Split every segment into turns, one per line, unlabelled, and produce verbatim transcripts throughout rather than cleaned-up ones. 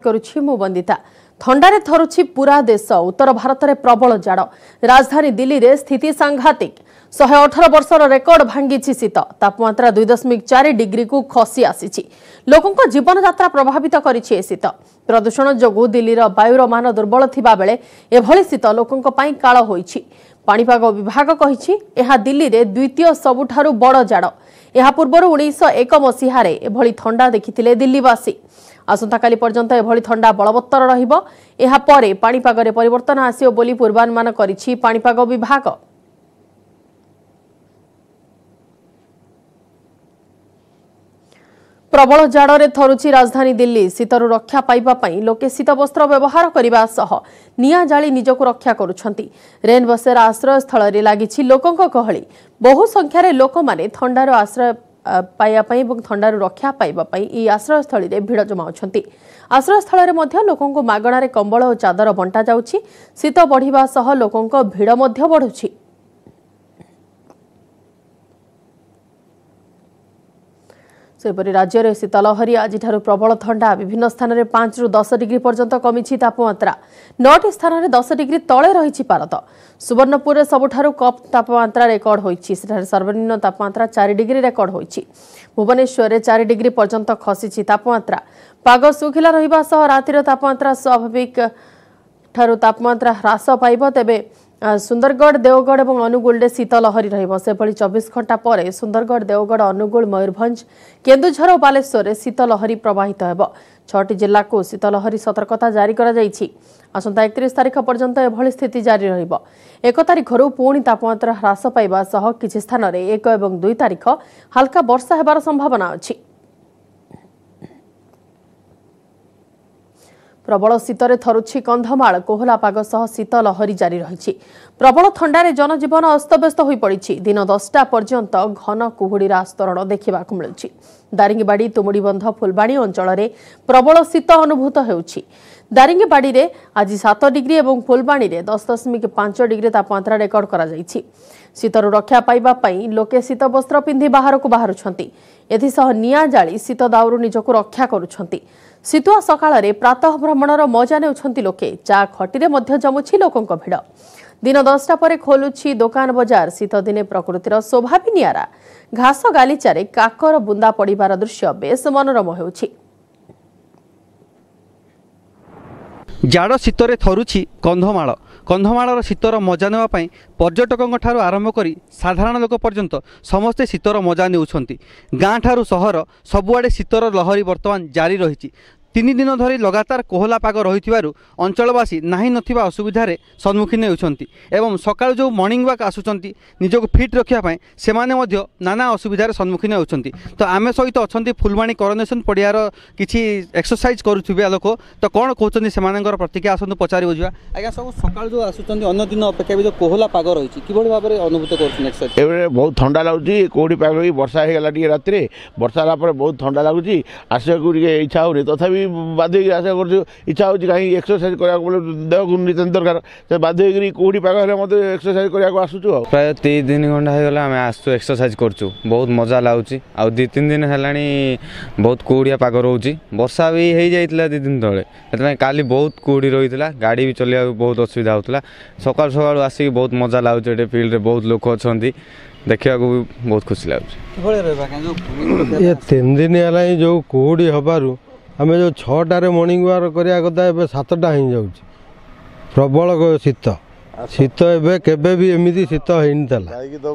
करुछि मु बंदिता। थंडारे थरुछि पूरा देश। उत्तर भारत में प्रबल जाड़। राजधानी दिल्ली रे स्थिति सांघातिक। शहे अठर वर्षर रेकर्ड भांगी शीत। तापमात्रा दुई दशमिक चार डिग्री को खसी आसी। लोकों जीवन यात्रा प्रभावित करिछि शीत। प्रदूषण जोगु दिल्लीर वायुर मान दुर्बल थिबा बेले एभली शीत लोकों पई काळ होइछि। पाणीपाग विभाग कहिछि एहा दिल्ली रे द्वितीय सबुठारु बड़ जाड़। एहा पूर्व उन्नीस एक मसीह एभली थंडा देखिथिले दिल्लीवासी। आसंता काली पर्यंत एभली थंडा बलवत्तर रहिबो। एहा परे पाणीपागरे परिवर्तन आसियो बोली पूर्वानुमान करिछि पाणीपाग विभाग। प्रबल जाड़े थरुची राजधानी दिल्ली। शीतरु रक्षा पाइबा पई लोके शीत वस्त्र व्यवहार करने सह निया जाली निजको रक्षा करुछंती। रेन बसेरा आश्रय स्थल रे लागिछि लोकंक गहली। बहु संख्यार लोक माने थंडार आश्रय पाइबा पई एवं थंडारु रक्षा पाइबा पई ई आश्रय स्थल रे भिड़ जमाउछंती। आश्रय स्थल रे मध्य लोकंक मागणा रे कंबल और चादर बंटा जाउछि। शीत बढ़िबा सह लोकंक भिड़ मध्य बढ़ुछि। सेपरि राज्य में शीतलहरी आज प्रबल थंडा। विभिन्न स्थान में पांच रु दस डिग्री पर्यंत कमी तापमात्रा। नौटी स्थान में दस डिग्री तले रही पारद। सुवर्णपुर सबुठारु कम तापमात्रा रेकर्ड होइछि। सर्वनिम्न तापमात्रा चार डिग्री रेकर्ड होइछि। भुवनेश्वर में चार डिग्री पर्यंत खसी तापमात्रा। पाग सुखिला रहिबा सह रातिर तापमात्रा स्वाभाविक ठारु तापमात्रा ह्रास पाइब। तेबे सुंदरगढ़ देवगढ़ और अनुगुल में शीतलहरी रही। चौबीस घंटा पर सुंदरगढ़ देवगढ़ अनुगुल मयूरभंज केन्दुझर और बालेश्वर शीतलहरी प्रवाहित होब। छटी जिला को शीतलहरी सतर्कता जारी आसंता एकतीस तारीख पर्यंत एभली स्थिति जारी रहिबो। एक तारीख पुणी तापमात्रा ह्रास पाइबा सह किछि स्थान में एक और दुई तारीख हल्का वर्षा हेबार संभावना अछि। प्रबल शीतरे थरुछि कंधमाल। कोहला पाग सह शीतलहरी जारी रही। प्रबल थंडारे जनजीवन अस्तव्यस्त हो पड़ी। दिन दसटा पर्यंत घन कुहुड़ीर आस्तरण देखा मिलुछि। दारिंगबाड़ी तुमुड़ीबंध फुलबाणी अंचल में प्रबल शीत अनुभूत होउछि। दारिंगबाड़ी में आज सात डिग्री और फुलबाणी में दस दशमिक पांच डिग्री तापमात्रा रेकर्ड करा जायछि। शीतरु रक्षा पाइबा पई लोके शीत वस्त्र पिंधि बाहर को बाहरुछंती। एथिसह निया जाली शीत दाउरु निजको रक्षा करुछंती। शीतुआ सकाळ प्रातः भ्रमणर मजा नेउछंती लोके। चा खटीरे मध्य जमुछि लोकंक भिड़। दिन दसटा पर खोलुछि दोकान बजार। शीत दिने प्रकृतिर शोभा भी नियारा। घास गालीचारे काकर बुंदा पड़िबार दृश्य बेस मनोरम हेउछि।
जाड़ शीतरे थरुछि कंधमाल। कंधमालर शीतर मजा नेवा पई पर्यटकों ठारू आरंभ करी साधारण लोक पर्यंत समस्ते शीतर मजा नेउछंती। गाँ ठारू सहर सबुआडे शीतर लहरी वर्तमान जारी रही। तीन दिन धरी लगातार कोहला पाग रही अंचलवासी नाही नथिबा असुविधार सम्मुखीन होउछंती एवं सकाळ जो मॉर्निंग वॉक आसुचंती निजको फिट रखिया पई सेमाने मध्य नाना असुविधार सम्मुखीन होउछंती। तो आमे सहित अछंती फुलबाणी कोरोनेशन पड़ियार किछि एक्सरसाइज करूथिबे लोक। तो कोन कहउछंती सेमानकर प्रतिक्रिया आसंतु पचारि बुझिबा। आज्ञा सब सकाळ जो आसुचंती अन्य दिन अपेक्षा भी जो कोहला पाग रही किभଳି भाबरे अनुभूत करछन एक्सरसाइज।
एबे बहुत ठंडा लागुची। कोडी पाग ही वर्षा हे गला टिके रात्रि वर्षा ला पर बहुत ठंडा लागुची। आसे को टिके इच्छा होनी तथापि बाध्य आशा कर इच्छा हो कहीं एक्सरसाइज करा देह को नितांत दरकार से बाध्य कोड़ी पाग मत एक्सरसाइज करा आसुचु।
प्राय तीन दिन घंटा होगा आम आसु एक्सरसाइज करूँ। बहुत मजा लगुच। आ दी तीन दिन है बहुत कुड़िया पाग रोच। वर्षा भी हो जाता दी दिन तले काली बहुत कुड़ी रही है। गाड़ी भी चलिया बहुत असुविधा होता। सकाल सकाल आसिक बहुत मजा लगुच। फील्ड रे बहुत लोक अच्छा देखा बहुत खुशी लगुच।
तीन दिन है जो कुड़ी हबारू आम जो छटारे मॉर्निंग वॉक करिया कथा एबे सातटा हो जाउछि। प्रबल शीत शीत एबे केबे भी एमिति शीत हेइनतला।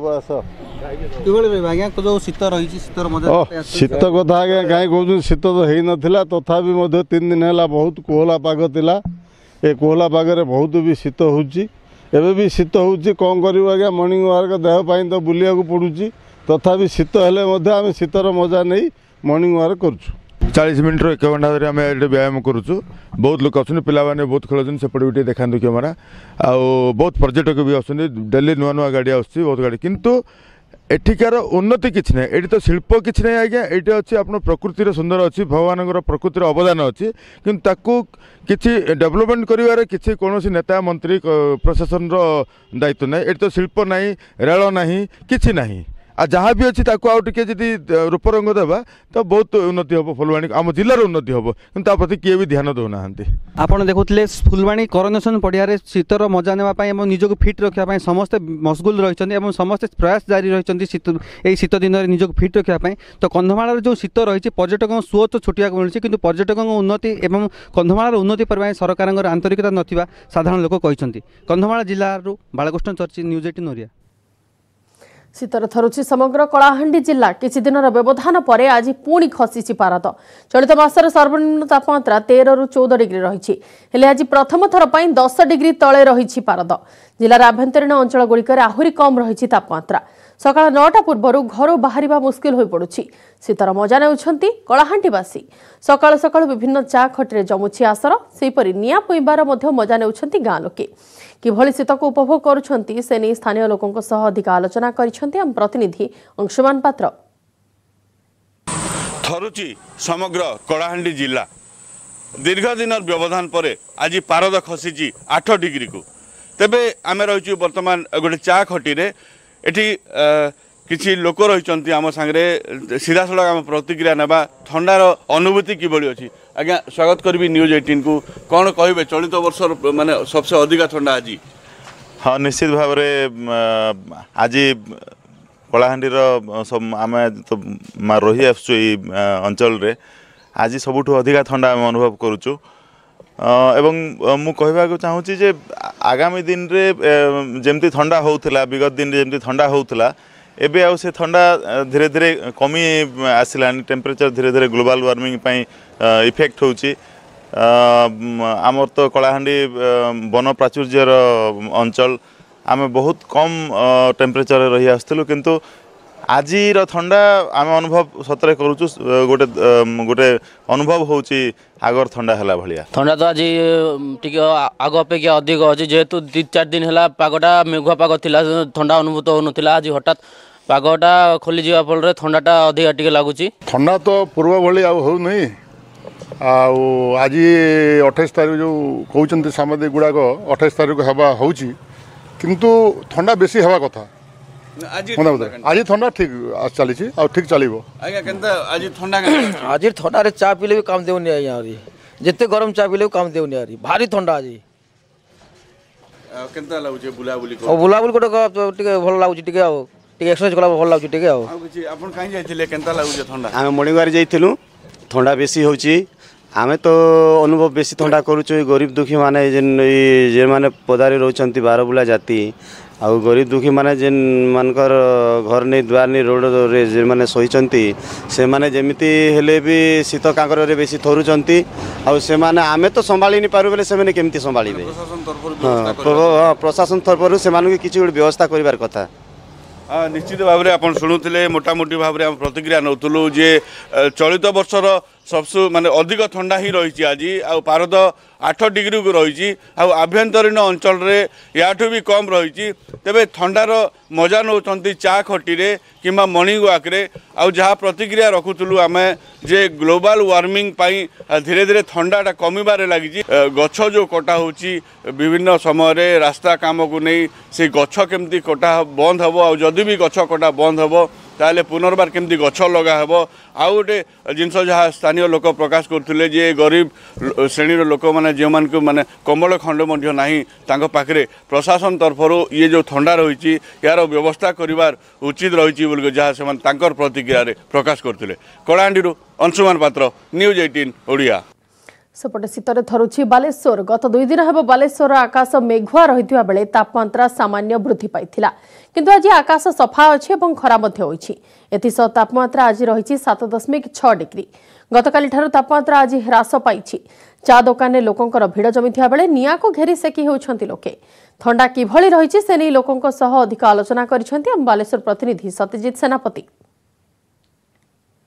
शीत कथा आगे कहीं कहूँ शीत तो है नथिला तथापि मध्य तीन दिन है बहुत कोहला पाग थिला। ए कोहला पागरे बहुत भी शीत होउछि। एबे भी शीत होउछि कौन करियो आगे मॉर्निंग वॉक देह पाइन तो बुलिया को पड़ुछि। तथापि शीत हेले मध्य आम शीतर मजा नहीं मॉर्निंग वॉक करूछु।
चालीस मिनट एक घंटा धरी आम ये व्यायाम करुचु। बहुत लोग अच्छे पिला बहुत खेल सेपटे भी देखा कैमेरा आ बहुत पर्यटक भी आसुँच। डेली नुआ नुआ गाड़ी आस बहुत गाड़ी किंतु एठिकार उन्नति किसी ना। ये तो शिल्प किसी ना आज्ञा। ये अच्छी आप प्रकृतिर सुंदर अच्छी भगवान प्रकृतिर अवदान अच्छी किंतु किसी डेवलपमेंट कर किसी कौन नेता मंत्री प्रशासन दायित्व ना। ये तो शिल्प ना रेल ना कि ना आ जहाँ भी अच्छी आउ टे जी रूप रंग देवा तो बहुत उन्नति हम फुलवाणी आम जिलार उन्नति हम कि प्रति किए भी ध्यान दौना।
आपड़ देखुले फुलवाणी करोनेशन पड़िया शीतर मजा नापी निजक फिट रखापी समस्ते मशगुल रही समस्ते प्रयास जारी रही शीत दिन में निजक फिट रखापी। तो कंधमाल जो शीत रही पर्यटक सुओ तो छुटिया मिलूँ कि पर्यटक उन्नति और कंधमाल उन्नति पर सरकार आंतरिकता नथिबा साधारण लोक कहते। कंधमाल जिलूर बालकृष्ण चर्ची न्यूज एटीन ओडिया।
शीतर थरुची समग्र कलाहांडी जिला किछि दिनर व्यवधान पर आज पुणी खसी पारद। चलित मासर सर्वनिम्न तापमात्रा तेरह रु चौदह डिग्री रही हेले आज प्रथम थर पर दस डिग्री तले रही पारद। जिलार आभ्यंतरीण अंचल गुड़िकर आहुरी कम रही तापमात्रा। सकाळ नौटा पूर्व घर बाहर मुस्किल हो पड़ुछि। शीतर मजा नेउछंती कलाहांडीवासी। सकाळ सकाळ विभिन्न चा खटिरे जमुछि आसर सेपरि निया पुइबार मध्य मजा नेउछंती गाँ लोके। किभଳି शीत को उपभोग करुछंती से नहीं स्थानीय लोकों सह अधिक आलोचना करिछंती हम प्रतिनिधि अंशुमान पात्र।
थरुची समग्र कलाहांडी जिला दीर्घ दिन व्यवधान पर आज पारद खसी आठ डिग्री को। तेबे आम रही बर्तमान गोटे चा खटी एटी किसी लोक रही आम सांगे सीधा सड़क आम प्रतिक्रिया नेबा ठंडार अनुभूति किभली अच्छी। आज्ञा स्वागत करी न्यूज एटीन को। कौन कहे चलित वर्ष माने सबसे अधिक ठंडा आज?
हाँ निश्चित भाव आज कलाहांडीर आम तो रही आसु अंचल रे आज सबुठ अधिक ठंडा आम अनुभव करुचु। एवं मु कहवाक चाहूँगी जे आगामी दिन रे जमती ठंडा होउथिला विगत दिन रे जमती ठंडा होउथिला एबे आउ से ठंडा धीरे धीरे कमी आसिलानी। टेम्परेचर धीरे धीरे ग्लोबल वार्मिंग पई इफेक्ट होउची। आमर तो कलाहांडी वन प्राचुर्यर अंचल आम बहुत कम टेम्परेचर रही आसलु किंतु आजिर ठंडा आम अनुभव सतरे करूचु। गोटे गोटे अनुभव होउची आगर ठंडा हला भलिया।
ठंडा तो आज टिके आग अपेक्षा अधिक अच्छी जेहेतु दि चार दिन है पागटा मेघुआ पाग थिला ठंडा अनुभूत होनुथिला। आज हठात पागटा खोली जावा फल ठंडाटा अधिक टिके लागुची।
ठंडा तो पूर्व भली आ हो नहीं आज अठाईस तारीख जो कहते साम्बादिक गुड़ाक अठाईस तारीख हवा होची किंतु ठंडा बेसी हवा कथा आज आज ठंडा ठीक चली ठीक चलो।
आज ठंडा
आज ठंडा चा पीले भी काम देनी आज्ञा जिते गरम चा पीले काम देनी भारी ठंडा आज
केनता लागुचे बुलाबुली
ओ बुलाबुली गोटे टिके भल लागुची टिके आ टिके एक्सरसाइज कला भल लागुची टिके आ
किछि आपन काई जाइथिले केनता लागुचे ठंडा?
आमे मणिवार जाइथिलु ठंडा बेसी होची। आमे तो अनुभव बेसी ठंडा करूछु। गरीब दुखी माने जेन जे माने पदारी रहउछंती बारबुला जाति आ गरीब दुखी माने जेन मानकर घर नहीं द्वार नहीं रोड रे जे माने सहिचंती से माने जेमिति हेले भी शीत कांकर रे बेसी थरुचंती आ से माने आमे तो संभाली नहीं पारु बेले से माने केमति संभालीबे?
प्रशासन तरफ
हां प्रशासन तरफ से मानु किछि व्यवस्था करिवार कथा।
निश्चित भाव में आप शुणुले मोटामोटी भाव में प्रतिक्रिया नौलु जे चलित वर्षर सबसु माने अधिक ठंडा ही रही आज आ पारद आठ डिग्री को रही आभ्यंतरीण अंचल रे याठू भी कम रही। तेबे ठंडार मजा नौकरी चा खटी किंबा मॉर्निंग वॉक रे आ जहाँ प्रतिक्रिया रखुलु आम जे ग्लोबल वार्मिंग पाई धीरे धीरे ठंडाटा कमिबारे लगी। गछ जो कटा होची विभिन्न समय रास्ता काम को नहीं से गछ केमती कटा बंद हम आ जदि भी गछ कटा बंद हम ताले पुनर्बार केमती गछ लगा हेब। आउ गोटे जिनस जहाँ स्थानीय लोक प्रकाश करते जे गरीब श्रेणी लोक मैंने जो मान माने कम्बल खंड ना पाखे प्रशासन तरफ ये जो ठंडा रही यार व्यवस्था करिवार उचित रही बोल जहाँ से प्रतिक्रिया प्रकाश करते। कलाहांडी अंशुमान पात्र न्यूज एटीन ओडिया।
सेपटे शीतर थरुछि बालेश्वर। गत दुई दिन हेब बालेश्वर आकाश मेघुआ रहिथिबा बेले तापमात्रा सामान्य वृद्धि पाइथिला किंतु आज आकाश सफा अछि एवं खरा मध्य होइछि। एथिसह तापमात्रा आज रहिछि सात दशमिक छह डिग्री। गतकाली ठारू तापमात्रा आज ह्रास पाइछि। चा दोकान लोकंकर भिड़ जमिथिबा बेले निया को घेरी सेकी हेउछंती लोके। ठंडा किभଳି रहिछि से नै लोकंक सह अधिक आलोचना करिसेंती हम बालेश्वर प्रतिनिधि सत्यजित सेनापति।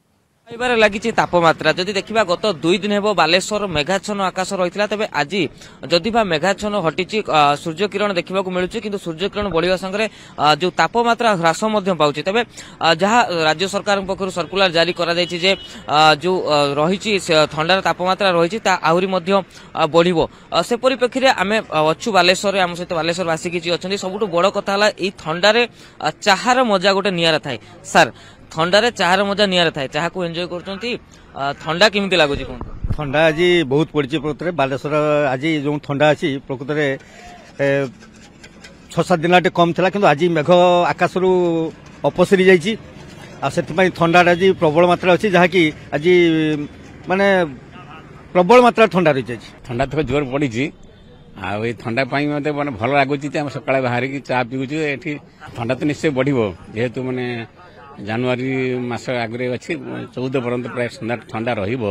एबार लगी तापमात्रा जदि देखा गत दुई दिन हेब बालेश्वर मेघाच्छन्न आकाश रही है तेज आज जदि मेघाच्छन्न हटी सूर्य किरण देखा मिलूँ कि सूर्य किरण बढ़िया संगे जो तापमात्रा ह्रास पाँच तेज जहाँ राज्य सरकार पक्ष सर्कुलर जारी कर जो रही ठंडार तापमात्रा रही आहरी बढ़ से परिप्रेक्षी में आम अच्छु बालेश्वर आम सहित बालेश्वर बासी किसी अच्छा सबुठ बड़ कथा है ठंडार चाहार मजा गोटे निरा थाए सार ठंडारे चाहार मजा निरा थाए चाह को एंजॉय करछंती ठंडा केमिति लागुची कोन
ठंडा आज बहुत पड़ी प्रकृत में बालेश्वर आज जो ठंडा अच्छी प्रकृत में छ सात दिन कम था कि आज मेघ आकाश अपसरी जाती ठंडा आज प्रबल मात्रा अच्छी जहाँकि आज माने प्रबल मात्रा ठंडा रही जाए
ठंडा तो जोर पड़ी आई ठंडा मत मैंने भल लगुच सका बाहर चा पीऊँ ये ठंडा तो निश्चय बढ़ जेहेतु मैंने जानुरी मास आगे अच्छी चौदह पर्यंत प्राय ठंडा रहा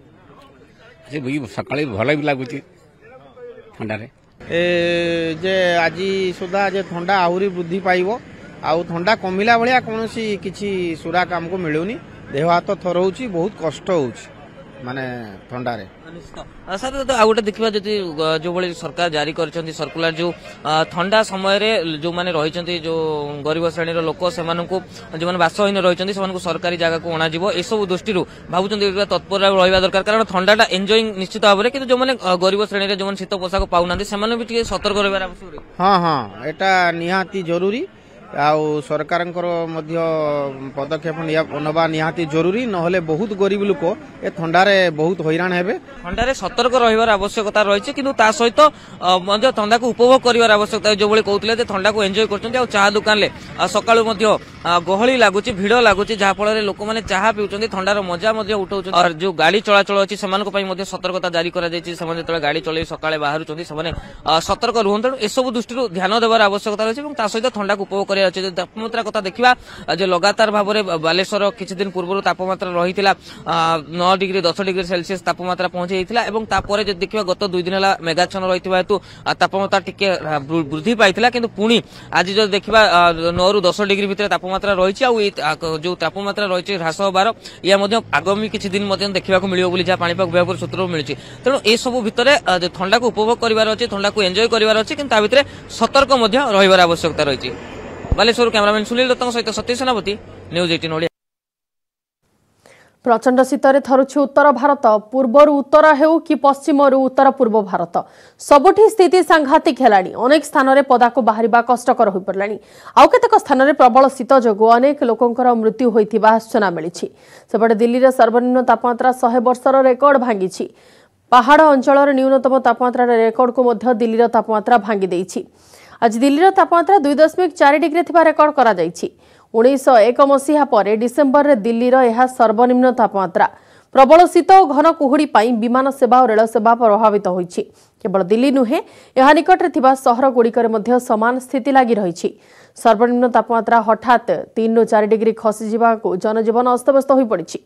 भल भी लगुच ठंडारे
जे आज सुधा जे ठंडा आहरी वृद्धि पाइब आउ ठंडा कमिला भाया कौन किसी सुराक आमको मिलूनी देह हाथ थरौची बहुत कष्ट होउची माने ठंडारे
सर तो आ गोटे देखा जदि जो भाई सरकार जारी कर सर्कुलर जो ठंडा समय जो मैंने रही जो गरीब श्रेणी लोक से जो मैंने बासहीन रही सरकारी जगह को अणा सब दृष्टि भावुं तत्पर रहा दरकार कारण ठंडाटा एंजॉइंग निश्चित भाव में कि जो मैंने गरीब श्रेणी जो शीत पोशाक पाऊना से भी सतर्क रहा आवश्यक
हाँ हाँ एटा निहाती जरूरी आउ सरकार पदक्षेप नवा निहाती जरूरी नहले बहुत गरीब लोक ए ठंडारे बहुत हैरान हेबे
ठंडारे सतर्क रहिबार आवश्यकता रही किंतु ता सहित ठंडा को उपभोग करिवार आवश्यकता जो भली कहउतले जे ठंडा को एंजॉय करछन आ चाह दुकान ले सकाळु मध्ये गहली लागुची भिड़ लागुची जहा फल रे लोक माने चाह पिउछन ठंडार मजा मध्ये उठाउछन और जो गाड़ी चलाचल अछि समान को पई मध्ये सतर्कता जारी करा जायछि समान जेतले गाड़ी चलै सकाळे बाहरुछन समान सतर्क रुहन ए सब दृष्टि ध्यान देबार आवश्यकता रही एवं ता सहित ठंडा को उपभोग तापमात्रा कथा देखा जो लगातार भाव में बालेश्वर किसी दिन पूर्व तापमात्रा रही नौ डिग्री दस डिग्री सेल्सियस तापमात्रा पहुंची जाता देखा गत दुई दिन है मेघाच्छन्न रही हेतु तापमात्रा टिके वृद्धि पाई कि पुणी आज जो देखा नौ रु दस डिग्री भितर तापमात्रा रही जो तापमात्रा रही ह्रास होबार या आगामी किसी दिन देखा मिले बोली जहाँ पाणीपाग विभाग सूत्र मिली तेणु ए सब भितर ठंडा को उपभोग करार अच्छे ठंडा को एंजॉय करार अच्छे कि भितर सतर्क रही आवश्यकता रही बालेश्वर कैमरामैन सुनील दत्त सहित सतीश सेनापति न्यूज अठारह ओडिया
प्रचंड शीतरे थरुछि उत्तर भारत पूर्वरु उत्तर हेउ कि पश्चिमरु उत्तर पूर्व भारत सबुठी स्थिति सांघातिक हेलाणी अनेक स्थान रे पदाको बाहरिबा कष्टकर होई पड़लाणी आउ केतेक स्थान रे प्रबल शीत जोगु अनेक लोकंकर मृत्यु होइथिबा सूचना मिलिछि सेपटे दिल्ली रे सर्वनिम्न तापमात्रा सौ वर्षर रेकर्ड भांगिछि पहाड़ अंचलर न्यूनतम तापमात्रा रेकर्ड को मध्य दिल्लीर तापमात्रा भांगी देइछि आज दिल्लीर तापमात्रा दुई दशमिक चार डिग्री थिबा रेकर्ड करा जाइछि उन्नीस एक मसीहा पर डिसेम्बर रे दिल्लीर यह सर्वनिम्न तापमात्रा प्रबल शीत और घन कुहुड़ी पाई विमान सेवा और रेल सेवा प्रभावित होइछि केवल दिल्ली नुहे यह निकट रे थिबा शहर गुड़िकर मध्य समान स्थिति लागि रहिछि सर्वनिम्न तापमात्रा हठात तीन रु चार डिग्री खसी जिबाकु जनजीवन अस्तव्यस्त होई पड़िछि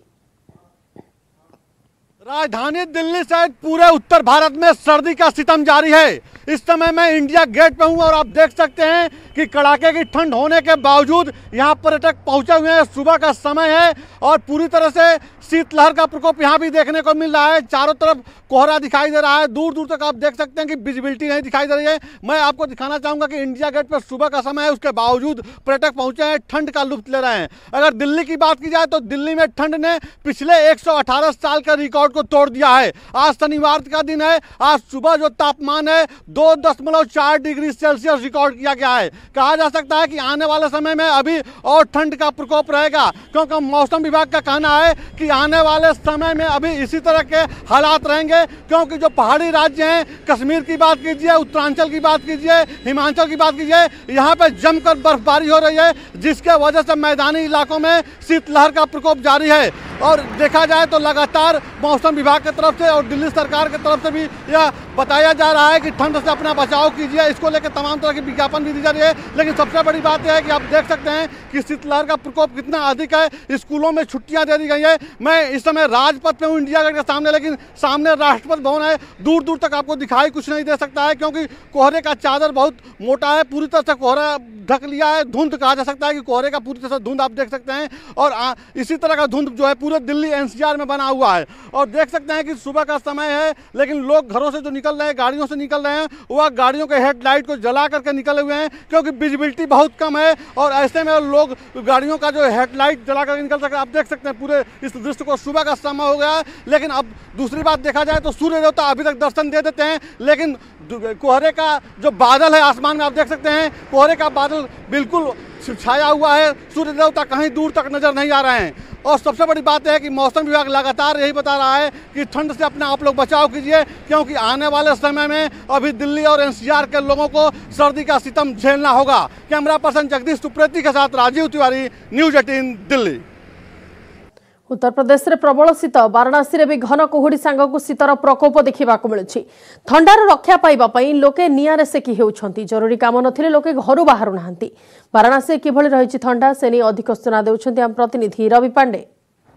राजधानी दिल्ली सहित पूरे उत्तर भारत में सर्दी का सितम जारी है। इस समय मैं इंडिया गेट पे हूँ और आप देख सकते हैं कि कड़ाके की ठंड होने के बावजूद यहाँ पर्यटक पहुंचे हुए हैं। सुबह का समय है और पूरी तरह से शीतलहर का प्रकोप यहाँ भी देखने को मिल रहा है। चारों तरफ कोहरा दिखाई दे रहा है, दूर दूर तक आप देख सकते हैं कि विजिबिलिटी नहीं दिखाई दे रही है। मैं आपको दिखाना चाहूँगा कि इंडिया गेट पर सुबह का समय है, उसके बावजूद पर्यटक पहुँचे हैं, ठंड का लुत्फ ले रहे हैं। अगर दिल्ली की बात की जाए तो दिल्ली में ठंड ने पिछले एक सौ अठारह साल का रिकॉर्ड को तोड़ दिया है। आज शनिवार का दिन है, आज सुबह जो तापमान है दो दशमलव चार डिग्री सेल्सियस रिकॉर्ड किया गया है। कहा जा सकता है कि आने वाले समय में अभी और ठंड का प्रकोप रहेगा, क्योंकि मौसम विभाग का कहना है कि आने वाले समय में अभी इसी तरह के हालात रहेंगे, क्योंकि जो पहाड़ी राज्य हैं, कश्मीर की बात कीजिए, उत्तरांचल की बात कीजिए, हिमाचल की बात कीजिए, यहाँ पे जमकर बर्फबारी हो रही है, जिसके वजह से मैदानी इलाकों में शीतलहर का प्रकोप जारी है। और देखा जाए तो लगातार मौसम विभाग की तरफ से और दिल्ली सरकार की तरफ से भी यह बताया जा रहा है कि ठंड से अपना बचाव कीजिए, इसको लेकर तमाम तरह की विज्ञापन भी दी जा रही है। लेकिन सबसे बड़ी बात यह है कि आप देख सकते हैं कि शीतलहर का प्रकोप कितना अधिक है। स्कूलों में छुट्टियां दे दी गई है। मैं इस समय राजपथ पे हूँ इंडिया गेट के सामने, लेकिन सामने राष्ट्रपति भवन है। दूर दूर तक आपको दिखाई कुछ नहीं दे सकता है, क्योंकि कोहरे का चादर बहुत मोटा है, पूरी तरह से कोहरा ढक लिया है। धुंध कहा जा सकता है कि कोहरे का पूरी तरह से धुंध आप देख सकते हैं। और आ, इसी तरह का धुंध जो है पूरे दिल्ली एनसीआर में बना हुआ है। और देख सकते हैं कि सुबह का समय है, लेकिन लोग घरों से जो निकल रहे हैं, गाड़ियों से निकल रहे हैं, वह गाड़ियों के हेडलाइट को जला करके निकले हुए हैं, क्योंकि विजिबिलिटी बहुत कम है। और ऐसे में लोग गाड़ियों का जो हेडलाइट जला करके निकल सकते हैं। आप देख सकते हैं पूरे इस दृश्य को, सुबह का समय हो गया है। लेकिन अब दूसरी बात देखा जाए तो सूर्य देवता अभी तक दर्शन दे देते हैं, लेकिन कोहरे का जो बादल है आसमान में आप देख सकते हैं, कोहरे का बादल बिल्कुल छाया हुआ है। सूर्य देवता कहीं दूर तक नजर नहीं आ रहे हैं। और सबसे बड़ी बात है कि मौसम विभाग लगातार यही बता रहा है कि ठंड से अपना आप लोग बचाव कीजिए, क्योंकि आने वाले समय में अभी दिल्ली और एनसीआर के लोगों को सर्दी का सितम झेलना होगा। कैमरा पर्सन जगदीश सुप्रेती के साथ राजीव तिवारी, न्यूज एटीन दिल्ली।
उत्तर प्रदेश में प्रबल शीत, वाराणसी में भी घन कुहुड़ी सांगक शीतर प्रकोप देखा मिलुछि। ठंडार रक्षा पाइबापई लोके निआरे सेकी हेउछंती, जरूरी काम नथिले लोके घरु बाहरु नाहंती। वाराणसी किभଳି रहिछि ठंडा से नहीं अधिक सूचना देउछंती हम प्रतिनिधि रवि पांडे।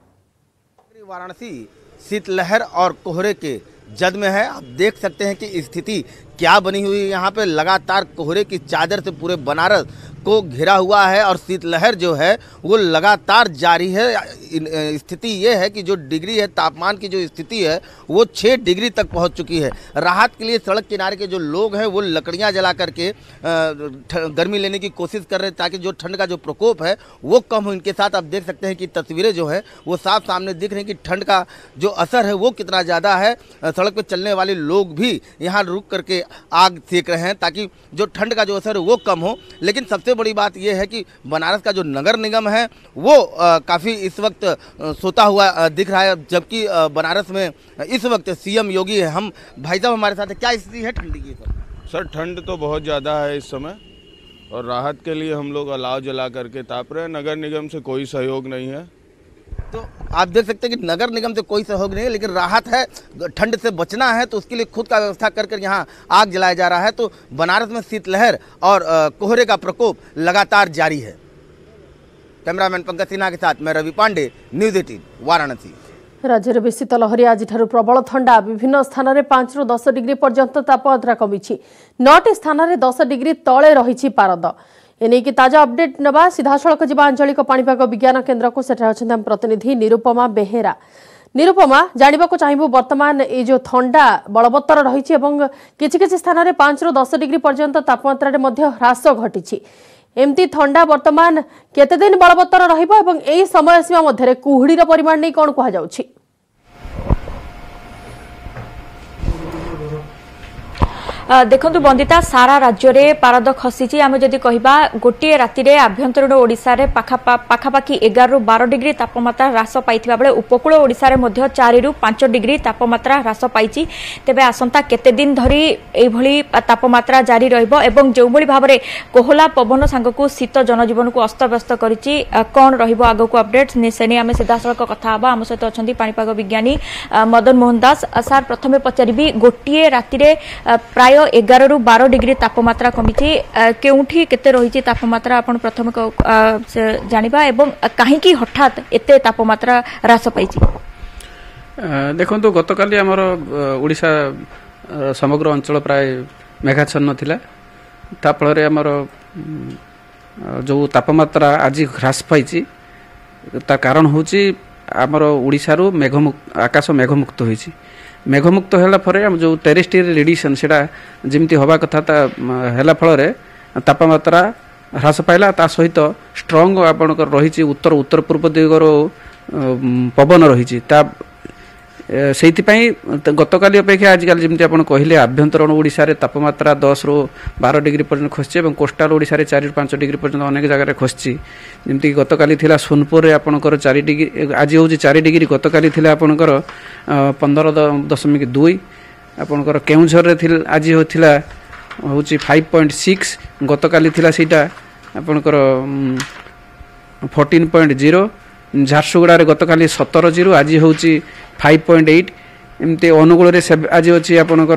वाराणसी शीतलहर और कोहरे के जद में है। आप देख सकते हैं कि स्थिति क्या बनी हुई है। यहाँ पे लगातार कोहरे की चादर से पूरे बनारस को घिरा हुआ है और शीतलहर जो है वो लगातार जारी है। स्थिति ये है कि जो डिग्री है, तापमान की जो स्थिति है वो छः डिग्री तक पहुंच चुकी है। राहत के लिए सड़क किनारे के जो लोग हैं वो लकड़ियां जला करके गर्मी लेने की कोशिश कर रहे हैं, ताकि जो ठंड का जो प्रकोप है वो कम हो। इनके साथ आप देख सकते हैं कि तस्वीरें जो है वो साफ सामने दिख रही हैं कि ठंड का जो असर है वो कितना ज़्यादा है। सड़क पर चलने वाले लोग भी यहाँ रुक करके आग सेक रहे हैं, ताकि जो ठंड का जो असर है वो कम हो। लेकिन सबसे बड़ी बात यह है कि बनारस का जो नगर निगम है वो काफ़ी इस वक्त सोता हुआ दिख रहा है, जबकि बनारस में इस वक्त सीएम योगी है। हम भाई साहब हमारे साथ है, क्या स्थिति है ठंडी की?
सर ठंड तो बहुत ज़्यादा है इस समय, और राहत के लिए हम लोग अलाव जला करके ताप रहे हैं। नगर निगम से कोई सहयोग नहीं है।
तो आप देख सकते हैं कि नगर निगम से कोई सहयोग नहीं है, लेकिन राहत है। ठंड से बचना है तो उसके लिए खुद का व्यवस्था कर कर यहाँ आग जलाया जा रहा है। तो बनारस में शीतलहर और कोहरे का प्रकोप लगातार जारी है। कैमरामैन पंकज सिन्हा के साथ मैं रवि पांडे, न्यूज एटीन वाराणसी।
राज्य में शीतलहरी आज प्रबल ठंडा, विभिन्न स्थान में पांच रु दस डिग्री पर्यंत तापमात्रा कमी। नौटी स्थान में दस डिग्री तले रही पारद। एने की ताजा अपडेट नवा सीधा सड़क जीवा आंचलिक पाणीपाग विज्ञान केन्द्र को सेठा अछंती हम प्रतिनिधि निरुपमा बेहेरा। निरुपमा, जानवा को चाहिए वर्तमान ये जो ठंडा बलवत्तर रही किसी किसी स्थान में पांच रु दस डिग्री पर्यंत तापमात्रा ह्रास घटी। एमती ठंडा वर्तमान केते दिन बलवत्तर रहिबो एवं एई समय सीमा मध्य कुहुड़ीर परिमाण नहीं कौन कहा जाउछि?
देखु बंदिता सारा राज्य में पारद खसी। आम जदि कहबा गोटे राति रे आभ्यंतरीण ओडिशा रे पाखापाखि एगार रु बार डिग्री तापमात्रा ह्रास पाइथिबा बेले उपकूल ओडिशा रे मध्य चार रु पांच डिग्री तापमात्रा ह्रास पाइछि। तेबे आसंता केते दिन धरी एई भली तापमात्रा जारी रहिबो एवं जो भली भाबरे कोहला पवन सांगकु शीत जनजीवन को अस्तव्यस्त करिछि, कोन रहिबो आगको अपडेट सेने आमे सीधा सड़क कथा हबा। आम सहित अछंती पाणीपाग विज्ञानी मदन मोहन दास। सर प्रथमे पचारिबी गोटे राति रे प्राय एगार रु बार डिग्री तापमात्रा कमी केउठी केते रही तापमात्रा आपण प्रथम जानिबा एवं कहीं हठात एते तापमात्रा ह्रास पाइछि?
देखंतु गतकाली हमर ओडिशा समग्र अंचल प्राय मेघाच्छन्न थिला। ता फଳରେ हमर जो तापमात्रा आज ह्रास पाइछि ता कारण होछि हमर ओडिशा रु मेघमुक्त आकाश मेघमुक्त होइछि। मेघमुक्त होला फरे हम जो टेरेस्ट्रियल रेडिएशन सेटा जेमती हवा कथा ता होला फଳରେ तापमात्रा ह्रास पाइला। ता सहित स्ट्रॉन्ग आपणकर रही उत्तर उत्तर पूर्व दिगर पवन रही ता सेइथिपाई गतकाली अपेक्षा आजकल जमी आप कहले आभ्यंतरण ओडिशा रे तापमात्रा दस रु बार डिग्री पर्यंत खसी और कोस्टाल ओडिशा रे चार रु पांच डिग्री पर्यंत अनेक जगह खसी। जमी गतकाली थिला सोनपुर रे आपणकर चार डिग्री, आज हूँ चार डिग्री, गतकाली थिला आपणकर पंदर दशमिक दुई, आपणकर केउझर रे थिला आज होथिला होची फाइव पॉइंट सिक्स, गतकाली थिला सेटा आपणकर फोर्टीन पॉइंट जीरो। झारसुगुड़ा गतकाली सतर जीरो, आज हूँ फाइव पॉइंट एट। एमती अनुगुल आज अच्छी आपणकर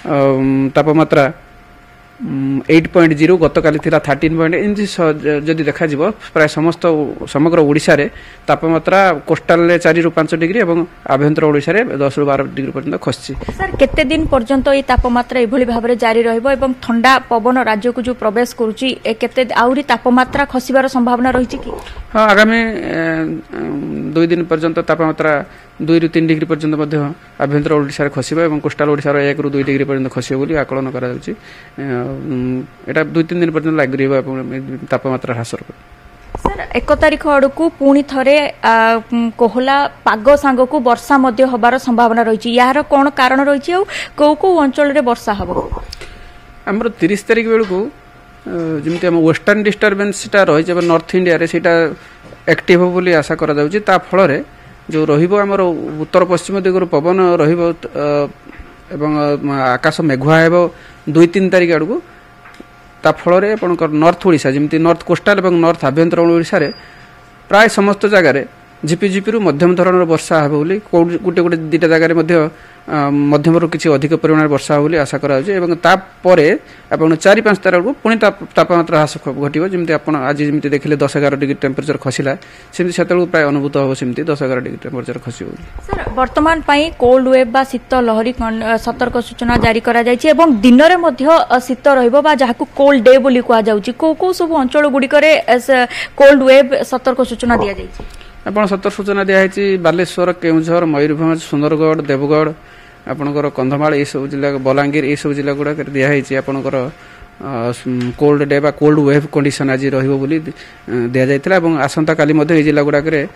तापमात्रा एट पॉइंट जीरो गतकाली थिला थर्टीन पॉइंट एमती जदि देखा प्राय समस्त समग्र ओडिशा रे तापमात्रा कोस्टाल रे चार रु पाँच डिग्री एवं आभ्यंतर ओडिशा रे दस रु बारह डिग्री पर्यंत खसछि।
सर केते दिन पर्यंत ये तापमात्रा एभली भाबरे जारी रहइबो एवं ठंडा पवन राज्य को जो प्रवेश करूछि ए केते आउरी तापमात्रा खसिबार संभावना रहिछि कि?
हां आगामी दुई दिन पर्यंत तापमात्रा दुई रु तीन डिग्री पर्यंत मध्य आभ्यंतर ओडिशा रे खसिबो एवं कोस्टाल ओडिशा रे एक रु दुई डिग्री पर्यंत खसिबो बोली आकलन करा जाउछि। एटा दुई तीन दिन पर्यंत लागि रहइबो तापमात्रा ह्रास।
सर एक तारिख आड़कू पुणी थरे कोहला पाग सांग को वर्षा मध्य हबार संभावना रही यार कौन कारण रही कौ कौ अंचल रे वर्षा हम
आमर तीस तारिख बेलू जमी आम वेस्टर्न डिस्टर्बेन्स रही नॉर्थ इंडिया रे सेटा एक्टिव बोली आशा करा जाउछि। ता फल जो रहिबो आमर उत्तर पश्चिम दिगरु पवन रहिबो एवं आकाश मेघुआ हेबो दुई तीन तारिख आड़कू ता फल नॉर्थ ओडिशा जमी नॉर्थ कोस्टाल और नॉर्थ आभ्यंतर ओडिशा रे प्राय समस्त जगार झिपि झिपि मध्यम धरण वर्षा हे बोली गोटे गोटे दुटा जगार मध्यम किसी अधिक परिमाण वर्षा हो आशा कर चारि पांच तारिख को पुणी तापमात्रा ह्रास घटो जमी आप आज जमी देखिले दस एगार डिग्री टेम्परेचर खसला सेमती से प्राय अनुभूत हम सेमती दस एगार डिग्री टेम्परेचर खस।
सर वर्तमान कोल्ड वेव बा शीत लहरी सतर्क सूचना जारी करा जायछि एवं दिन में मध्य शीत रहिबो बा जहाकु कोल्ड डे बोली कुआ जाउछि को को सब अंचल गुडी करे कोल्ड वेव सतर्क सूचना दिया जायछि?
आपण सतर्क सूचना दिया है बालेश्वर केउझर मयूरभंज सुंदरगढ़ देवगढ़ आपणकर कंधमाल ये सब जिला बलांगीर ये सब जिला गुड़ा दिखाई आपणकर कोल्ड डे बा कोल्ड वेव कंडीशन आज रहिबो बोली दिया जायतिला एवं आसंता काली मध्ये ए जिला गुड़ा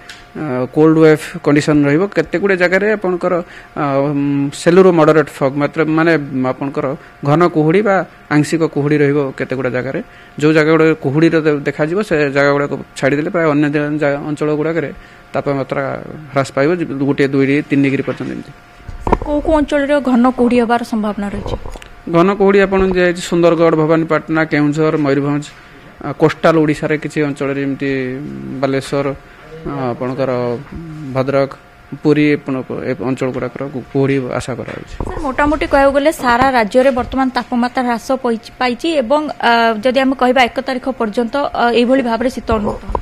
कोल्ड वेव कंडीशन रहिबो केते गुडे जगह रे आपणकर सेलुरो मॉडरेट फॉग मात्र माने आपणकर घन कुहुडी बा आंशिक कुहुडी रहिबो केते गुडा जगह रे जो जगह गुडे कुहुडी रे देखा जिवो से जगह गुडा को छाडी देले प्राय अन्य अंचल गुडा रे तापमात्रा ह्रास पाइबो गोटे दुई तीन डिग्री पर्यंत।
को को अंचल रे घन कुहुडी हबार संभावना रही?
घन कुहुडी आपन जे सुंदरगढ़ भवानीपाटना केउझर मयूरभंज कोस्टाल ओडिशा रे किछि अंचल रे एमती बालेश्वर आपणकर भद्रक पुरी अंचल गुड़ाक कुहुडी आशा करा
सर मोटामोटी कह गले सारा राज्य रे वर्तमान तापमात्रा ह्रास पाइछि एवं जदि हम कहबा एक तारिख पर्यंत एभली भाबरे शीत अनुभूत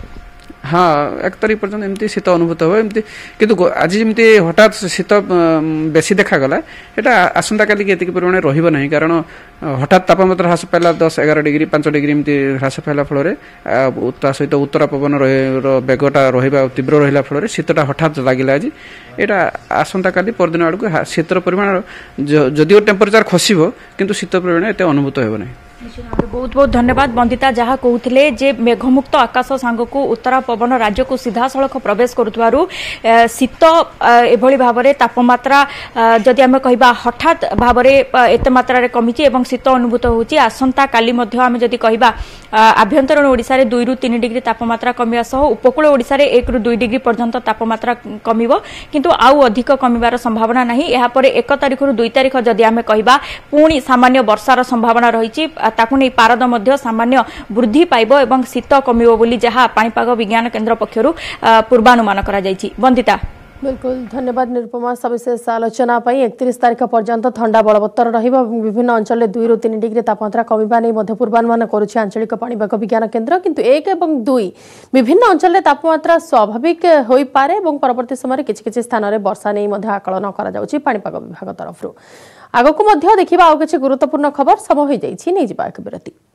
हाँ एक तारिख पर्यटन एमती शीत अनुभूत हो एमती किंतु आज जमी हठात शीत बेसी देखागला एटा आसंता काली एतिक परिमाण रहिबो नाही कारण हठात तापमात्रा ह्रास पाइला दस एगार डिग्री पांच डिग्री एमती ह्रास पाइला फल सहित उत्तर पवन बेगटा रहिबा तीव्र रहिला फल शीतटा हठात लागिला आज एटा आसंता काली परदिन आड़क शीतर परिमाण जदिओ टेम्परेचर खसिबो किंतु शीत परिमाण एते अनुभूत हेबो नाही।
बहुत बहुत धन्यवाद बंदिता जहाँ कहते जे मेघमुक्त आकाश सांग को उत्तरा पवन राज्य को सीधा सड़क प्रवेश करुथुवारु शीत एभली भाबरे तापमात्रा जदि आम कहबा हठात भाबरे एते मात्रा रे कमिछि एवं शीत अनुभूत होछि। आसंता काली मध्य आम जदि कहबा आभ्यंतरण ओडिशा रे दुई रु तीन डिग्री तापमात्रा कमिया सह उपकूल ओडिशा रे एक रु दुई डिग्री पर्यंत तापमात्रा कमिबो किंतु आउ अधिक कमिबार संभावना नाही। एहा परे एक तारिख रु दुई तारिख जदि आम कहबा पुणी सामान्य वर्षार संभावना रहिछि ताकु नै पारद मध्य सामान्य वृद्धि पाइबो एवं शीत कमिबो बोली जहाँ पाणीपाग विज्ञान केन्द्र पक्षरु पूर्वानुमान करा जायछि। बंदिता
बिल्कुल धन्यवाद निरुपमा सविशेष आलोचना एकतीस तारिख पर्यंत ठंडा बलवत्तर रहिबो विभिन्न अंचल दुई रु तीन डिग्री तापमात्रा कमिबा नै मध्य पूर्वानुमान करुछि आंचलिक पाणीपाग विज्ञान केन्द्र किंतु एक एवं दुई विभिन्न अंचल तापमात्रा स्वाभाविक होई पारे एवं परवर्ती समय किछि किछि स्थान रे वर्षा नै मध्य आकलन करा जाउछि पाणीपाग विभाग तरफरु। आगकु मध्य देखिबा आउ किछि गुरुत्वपूर्ण खबर समय होई जाइछि नै जिबा एक विरति।